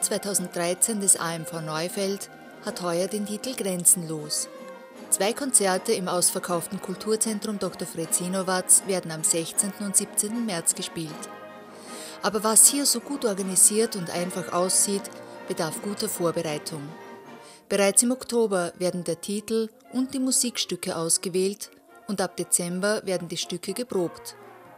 Konzert 2013 des AMV Neufeld hat heuer den Titel Grenzenlos. 2 Konzerte im ausverkauften Kulturzentrum Dr. Fred Sinowatz werden am 16. und 17. März gespielt. Aber was hier so gut organisiert und einfach aussieht, bedarf guter Vorbereitung. Bereits im Oktober werden der Titel und die Musikstücke ausgewählt und ab Dezember werden die Stücke geprobt.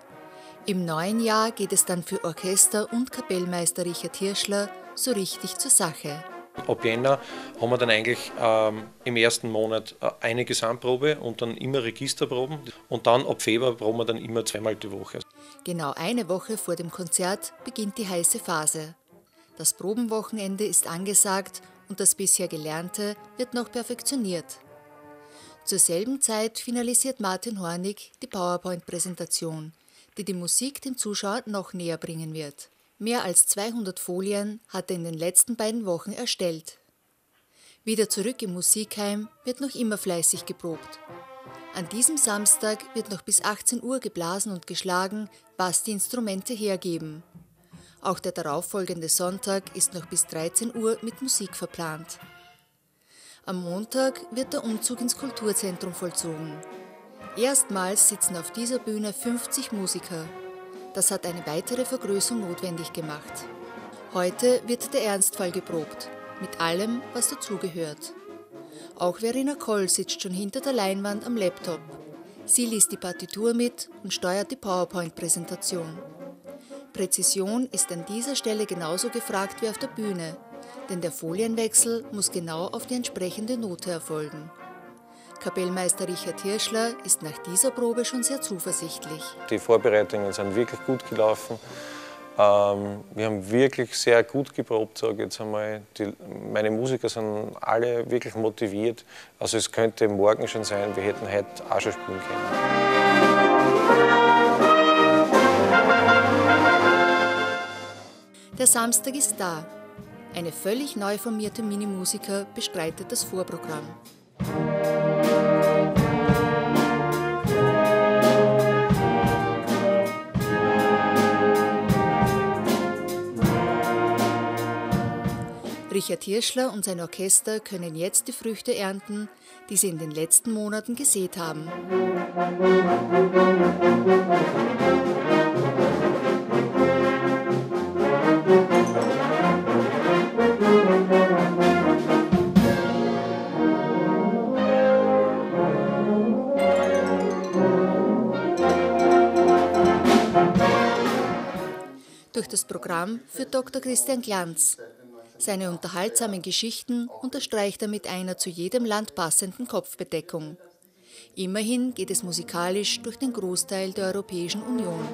Im neuen Jahr geht es dann für Orchester und Kapellmeister Richard Hirschler so richtig zur Sache. Ab Jänner haben wir dann eigentlich im ersten Monat eine Gesamtprobe und dann immer Registerproben. Und dann ab Februar proben wir dann immer 2-mal die Woche. Genau eine Woche vor dem Konzert beginnt die heiße Phase. Das Probenwochenende ist angesagt und das bisher Gelernte wird noch perfektioniert. Zur selben Zeit finalisiert Martin Hornig die PowerPoint-Präsentation, die die Musik dem Zuschauer noch näher bringen wird. Mehr als 200 Folien hat er in den letzten beiden Wochen erstellt. Wieder zurück im Musikheim wird noch immer fleißig geprobt. An diesem Samstag wird noch bis 18 Uhr geblasen und geschlagen, was die Instrumente hergeben. Auch der darauffolgende Sonntag ist noch bis 13 Uhr mit Musik verplant. Am Montag wird der Umzug ins Kulturzentrum vollzogen. Erstmals sitzen auf dieser Bühne 50 Musiker. Das hat eine weitere Vergrößerung notwendig gemacht. Heute wird der Ernstfall geprobt, mit allem, was dazugehört. Auch Verena Koll sitzt schon hinter der Leinwand am Laptop. Sie liest die Partitur mit und steuert die PowerPoint-Präsentation. Präzision ist an dieser Stelle genauso gefragt wie auf der Bühne, denn der Folienwechsel muss genau auf die entsprechende Note erfolgen. Kapellmeister Richard Hirschler ist nach dieser Probe schon sehr zuversichtlich. Die Vorbereitungen sind wirklich gut gelaufen. Wir haben wirklich sehr gut geprobt, sage ich jetzt einmal. Meine Musiker sind alle wirklich motiviert. Also es könnte morgen schon sein, wir hätten heute auch schon spielen können. Der Samstag ist da. Eine völlig neu formierte Minimusiker bestreitet das Vorprogramm. Richard Hirschler und sein Orchester können jetzt die Früchte ernten, die sie in den letzten Monaten gesät haben. Durch das Programm führt Dr. Christian Glanz. Seine unterhaltsamen Geschichten unterstreicht er mit einer zu jedem Land passenden Kopfbedeckung. Immerhin geht es musikalisch durch den Großteil der Europäischen Union.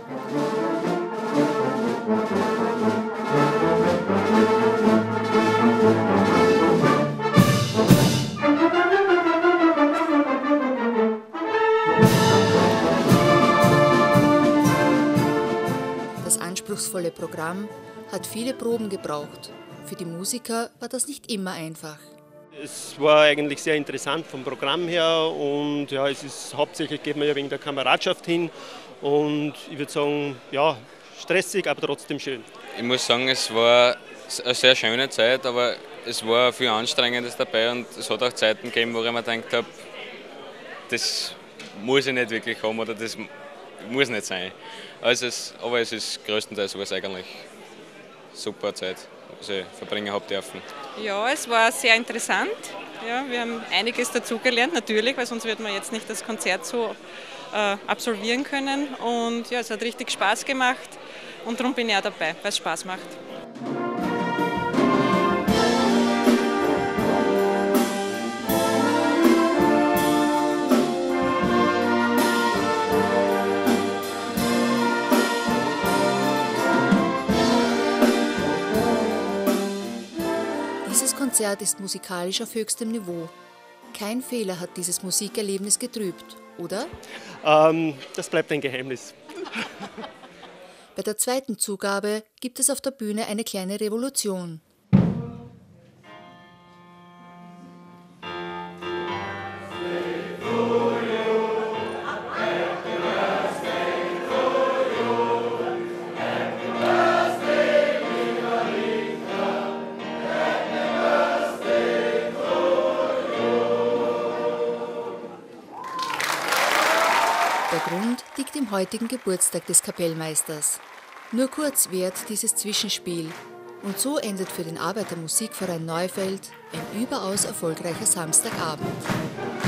Das anspruchsvolle Programm hat viele Proben gebraucht. Für die Musiker war das nicht immer einfach. Es war eigentlich sehr interessant vom Programm her und ja, es ist hauptsächlich geht man ja wegen der Kameradschaft hin und ich würde sagen, ja, stressig, aber trotzdem schön. Ich muss sagen, es war eine sehr schöne Zeit, aber es war viel Anstrengendes dabei und es hat auch Zeiten gegeben, wo ich mir gedacht habe, das muss ich nicht wirklich haben oder das muss nicht sein. Aber es ist größtenteils war es eigentlich eine super Zeit, die ich verbringen habe dürfen. Ja, es war sehr interessant. Ja, wir haben einiges dazugelernt, natürlich, weil sonst würden wir jetzt nicht das Konzert so absolvieren können. Und ja, es hat richtig Spaß gemacht und darum bin ich auch dabei, weil es Spaß macht. Dieses Konzert ist musikalisch auf höchstem Niveau. Kein Fehler hat dieses Musikerlebnis getrübt, oder? Das bleibt ein Geheimnis. Bei der zweiten Zugabe gibt es auf der Bühne eine kleine Revolution. Grund liegt im heutigen Geburtstag des Kapellmeisters. Nur kurz währt dieses Zwischenspiel und so endet für den Arbeitermusikverein Neufeld ein überaus erfolgreicher Samstagabend.